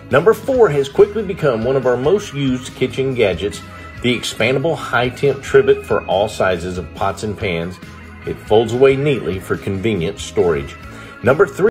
Number 4 has quickly become one of our most used kitchen gadgets, the expandable high-temp trivet for all sizes of pots and pans. It folds away neatly for convenient storage. Number 3